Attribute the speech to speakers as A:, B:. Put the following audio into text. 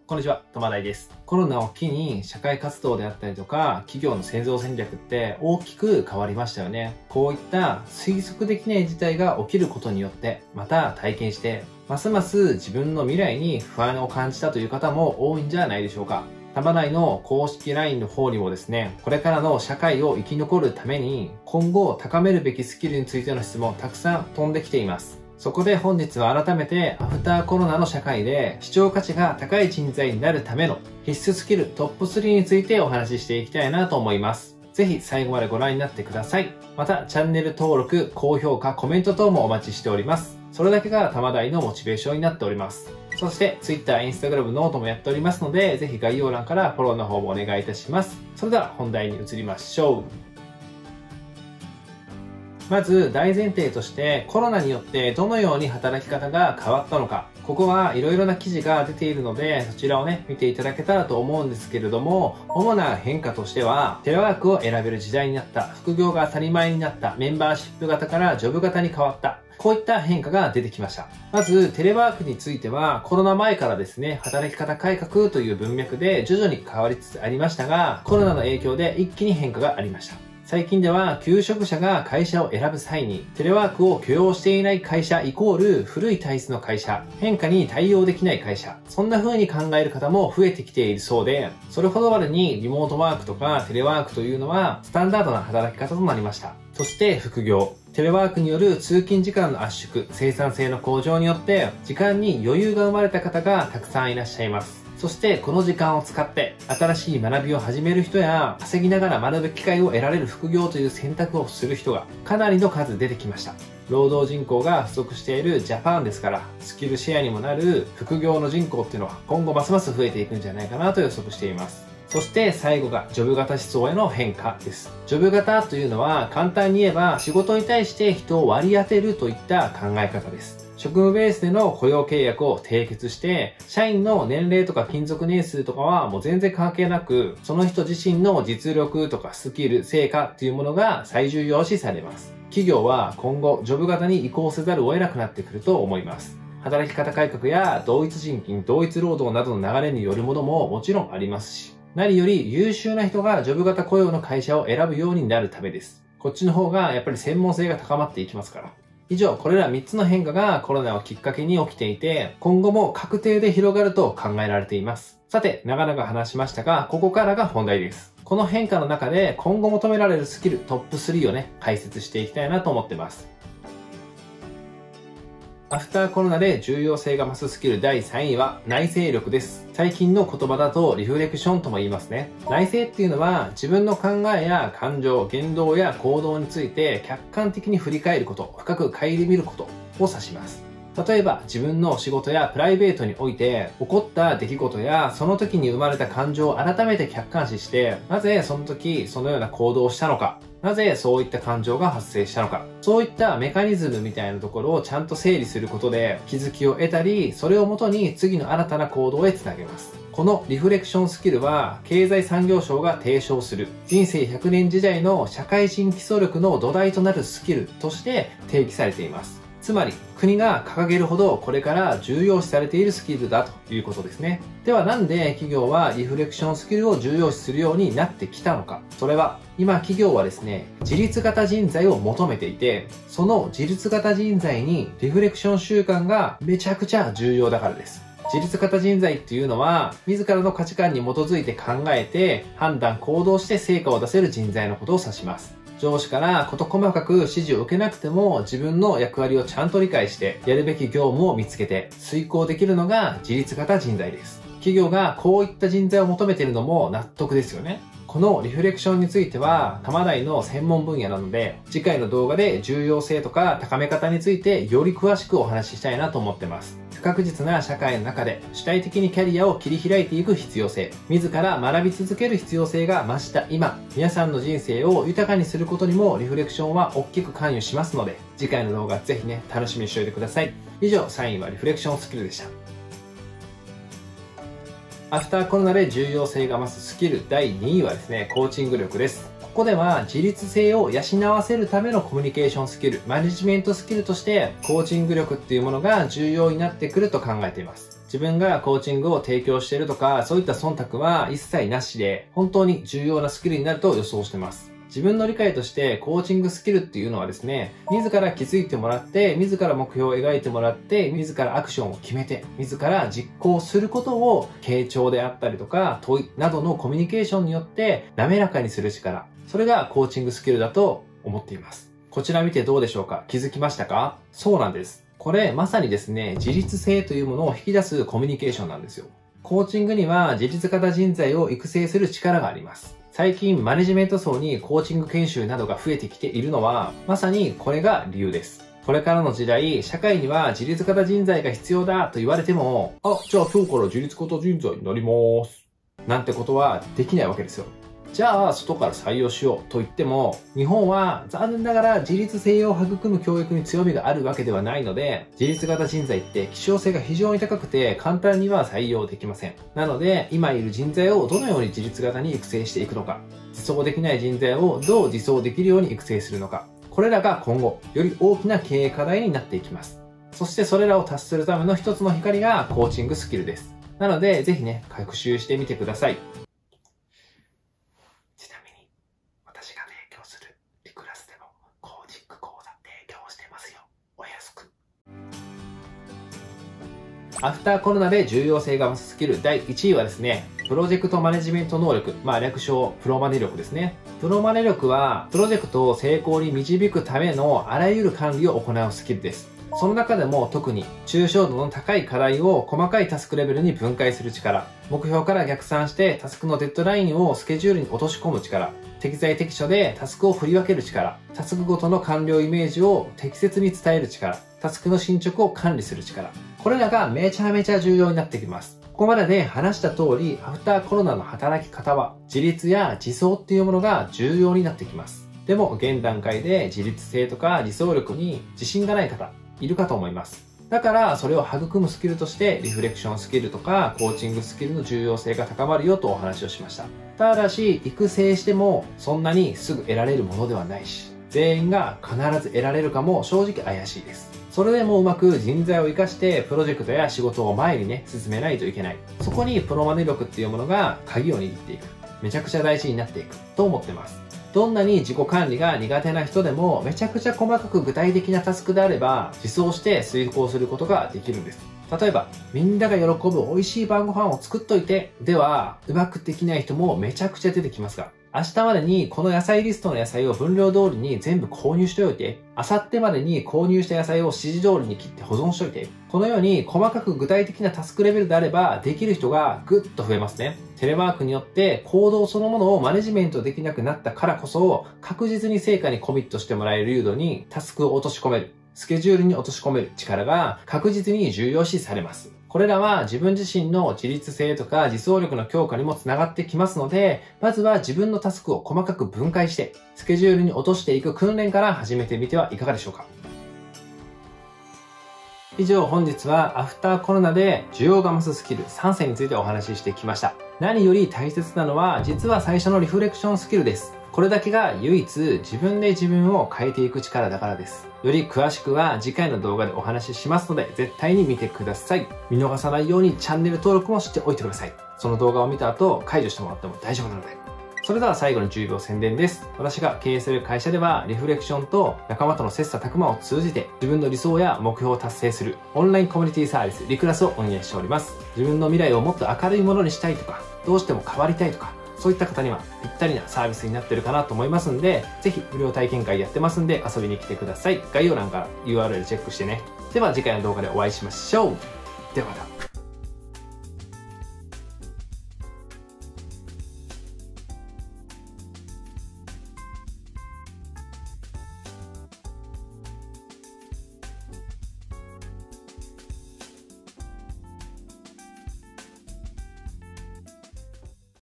A: こんにちは、玉大です。コロナを機に社会活動であったりとか、企業の製造戦略って大きく変わりましたよね。こういった推測できない事態が起きることによって、また体験して、ますます自分の未来に不安を感じたという方も多いんじゃないでしょうか。玉大の公式 LINE の方にもですね、これからの社会を生き残るために、今後高めるべきスキルについての質問たくさん飛んできています。そこで本日は改めてアフターコロナの社会で視聴価値が高い人材になるための必須スキルトップ3についてお話ししていきたいなと思います。ぜひ最後までご覧になってください。またチャンネル登録、高評価、コメント等もお待ちしております。それだけが玉大のモチベーションになっております。そして Twitter、Instagram、ノートもやっておりますので、ぜひ概要欄からフォローの方もお願いいたします。それでは本題に移りましょう。まず大前提としてコロナによってどのように働き方が変わったのか、ここはいろいろな記事が出ているのでそちらをね見ていただけたらと思うんですけれども、主な変化としてはテレワークを選べる時代になった、副業が当たり前になった、メンバーシップ型からジョブ型に変わった、こういった変化が出てきました。まずテレワークについてはコロナ前からですね、働き方改革という文脈で徐々に変わりつつありましたが、コロナの影響で一気に変化がありました。最近では求職者が会社を選ぶ際にテレワークを許容していない会社イコール古い体質の会社、変化に対応できない会社、そんな風に考える方も増えてきているそうで、それほどまでにリモートワークとかテレワークというのはスタンダードな働き方となりました。そして副業。テレワークによる通勤時間の圧縮、生産性の向上によって時間に余裕が生まれた方がたくさんいらっしゃいます。そしてこの時間を使って新しい学びを始める人や稼ぎながら学ぶ機会を得られる副業という選択をする人がかなりの数出てきました。労働人口が不足しているジャパンですから、スキルシェアにもなる副業の人口っていうのは今後ますます増えていくんじゃないかなと予測しています。そして最後がジョブ型思想への変化です。ジョブ型というのは簡単に言えば仕事に対して人を割り当てるといった考え方です。職務ベースでの雇用契約を締結して、社員の年齢とか勤続年数とかはもう全然関係なく、その人自身の実力とかスキル、成果っていうものが最重要視されます。企業は今後ジョブ型に移行せざるを得なくなってくると思います。働き方改革や同一賃金、同一労働などの流れによるものももちろんありますし、何より優秀な人がジョブ型雇用の会社を選ぶようになるためです。こっちの方がやっぱり専門性が高まっていきますから。以上、これら3つの変化がコロナをきっかけに起きていて、今後も確定で広がると考えられています。さて、長々話しましたが、ここからが本題です。この変化の中で今後求められるスキルトップ3をね、解説していきたいなと思ってます。アフターコロナで重要性が増すスキル第3位は内省力です。最近の言葉だとリフレクションとも言いますね。内省っていうのは自分の考えや感情、言動や行動について客観的に振り返ること、深く顧みることを指します。例えば自分の仕事やプライベートにおいて起こった出来事やその時に生まれた感情を改めて客観視して、なぜその時そのような行動をしたのか、なぜそういった感情が発生したのか、そういったメカニズムみたいなところをちゃんと整理することで気づきを得たり、それをもとに次の新たな行動へつなげます。このリフレクションスキルは経済産業省が提唱する人生100年時代の社会人基礎力の土台となるスキルとして定義されています。つまり国が掲げるほどこれから重要視されているスキルだということですね。ではなんで企業はリフレクションスキルを重要視するようになってきたのか。それは今企業はですね、自立型人材を求めていて、その自立型人材にリフレクション習慣がめちゃくちゃ重要だからです。自立型人材っていうのは自らの価値観に基づいて考えて判断行動して成果を出せる人材のことを指します。上司から事細かく指示を受けなくても自分の役割をちゃんと理解してやるべき業務を見つけて遂行できるのが自立型人材です。企業がこういった人材を求めているのも納得ですよね。このリフレクションについては玉大の専門分野なので、次回の動画で重要性とか高め方についてより詳しくお話ししたいなと思ってます。不確実な社会の中で主体的にキャリアを切り開いていく必要性、自ら学び続ける必要性が増した今、皆さんの人生を豊かにすることにもリフレクションは大きく関与しますので、次回の動画ぜひね、楽しみにしておいてください。以上、3位はリフレクションスキルでした。アフターコロナで重要性が増すスキル第2位はですね、コーチング力です。ここでは自立性を養わせるためのコミュニケーションスキル、マネジメントスキルとしてコーチング力っていうものが重要になってくると考えています。 自分がコーチングを提供しているとか、そういった忖度は一切なしで、本当に重要なスキルになると予想してます。自分の理解としてコーチングスキルっていうのはですね、自ら気づいてもらって、自ら目標を描いてもらって、自らアクションを決めて、自ら実行することを、傾聴であったりとか、問いなどのコミュニケーションによって滑らかにする力。それがコーチングスキルだと思っています。こちら見てどうでしょうか？気づきましたか？そうなんです。これまさにですね、自律性というものを引き出すコミュニケーションなんですよ。コーチングには自律型人材を育成する力があります。最近マネジメント層にコーチング研修などが増えてきているのは、まさにこれが理由です。これからの時代、社会には自律型人材が必要だと言われても、じゃあ今日から自律型人材になります。なんてことはできないわけですよ。じゃあ外から採用しようと言っても、日本は残念ながら自律性を育む教育に強みがあるわけではないので、自律型人材って希少性が非常に高くて簡単には採用できません。なので今いる人材をどのように自律型に育成していくのか、自走できない人材をどう自走できるように育成するのか、これらが今後より大きな経営課題になっていきます。そしてそれらを達するための一つの光がコーチングスキルです。なのでぜひね、学習してみてください。アフターコロナで重要性が増すスキル第1位はですね、プロジェクトマネジメント能力、略称プロマネ力ですね。プロマネ力は、プロジェクトを成功に導くためのあらゆる管理を行うスキルです。その中でも特に抽象度の高い課題を細かいタスクレベルに分解する力、目標から逆算してタスクのデッドラインをスケジュールに落とし込む力、適材適所でタスクを振り分ける力、タスクごとの完了イメージを適切に伝える力、タスクの進捗を管理する力。これらがめちゃめちゃ重要になってきます。ここまでで話した通り、アフターコロナの働き方は、自立や自走っていうものが重要になってきます。でも、現段階で自立性とか自走力に自信がない方、いるかと思います。だから、それを育むスキルとして、リフレクションスキルとか、コーチングスキルの重要性が高まるよとお話をしました。ただし、育成しても、そんなにすぐ得られるものではないし、全員が必ず得られるかも正直怪しいです。それでもうまく人材を活かしてプロジェクトや仕事を前にね、進めないといけない。そこにプロマネ力っていうものが鍵を握っていく。めちゃくちゃ大事になっていくと思ってます。どんなに自己管理が苦手な人でもめちゃくちゃ細かく具体的なタスクであれば自走して遂行することができるんです。例えば、みんなが喜ぶ美味しい晩ご飯を作っといて、では、うまくできない人もめちゃくちゃ出てきますが、明日までにこの野菜リストの野菜を分量通りに全部購入しておいて、明後日までに購入した野菜を指示通りに切って保存しておいて、このように細かく具体的なタスクレベルであればできる人がぐっと増えますね。テレワークによって行動そのものをマネジメントできなくなったからこそ、確実に成果にコミットしてもらえる流度にタスクを落とし込める。スケジュールに落とし込める力が確実に重要視されます。これらは自分自身の自律性とか自走力の強化にもつながってきますので、まずは自分のタスクを細かく分解して、スケジュールに落としていく訓練から始めてみてはいかがでしょうか。以上、本日はアフターコロナで需要が増すスキル3選についてお話ししてきました。何より大切なのは、実は最初のリフレクションスキルです。これだけが唯一自分で自分を変えていく力だからです。より詳しくは次回の動画でお話ししますので、絶対に見てください。見逃さないようにチャンネル登録もしておいてください。その動画を見た後、解除してもらっても大丈夫なので。それでは最後の10秒宣伝です。私が経営する会社では、リフレクションと仲間との切磋琢磨を通じて、自分の理想や目標を達成するオンラインコミュニティサービス、リクラスを運営しております。自分の未来をもっと明るいものにしたいとか、どうしても変わりたいとか、そういった方にはぴったりなサービスになってるかなと思いますんで、ぜひ無料体験会やってますんで遊びに来てください。概要欄から URL チェックしてね。では次回の動画でお会いしましょう。ではまた。